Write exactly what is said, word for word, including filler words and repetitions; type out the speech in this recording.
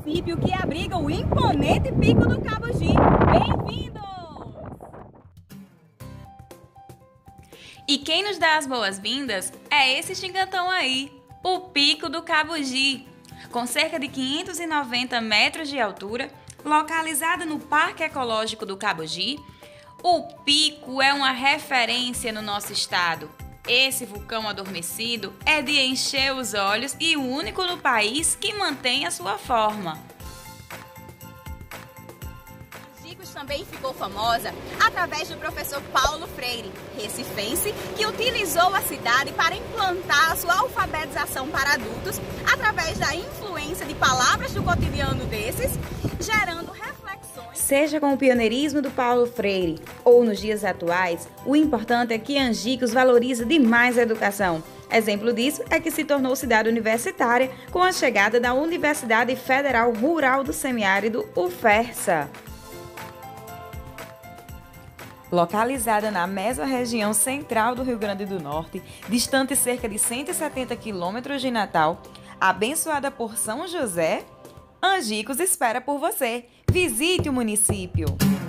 município que abriga o imponente Pico do Cabugi. Bem-vindos! E quem nos dá as boas-vindas é esse gigantão aí, o Pico do Cabugi. Com cerca de quinhentos e noventa metros de altura, localizado no Parque Ecológico do Cabugi, o pico é uma referência no nosso estado. Esse vulcão adormecido é de encher os olhos e o único no país que mantém a sua forma. Angicos também ficou famosa através do professor Paulo Freire, recifense, que utilizou a cidade para implantar a sua alfabetização para adultos através da influência de palavras do cotidiano desses, gerando reflexões. Seja com o pioneirismo do Paulo Freire ou nos dias atuais, o importante é que Angicos valoriza demais a educação. Exemplo disso é que se tornou cidade universitária com a chegada da Universidade Federal Rural do Semiárido, UFERSA. Localizada na mesorregião central do Rio Grande do Norte, distante cerca de cento e setenta quilômetros de Natal, abençoada por São José, Angicos espera por você. Visite o município!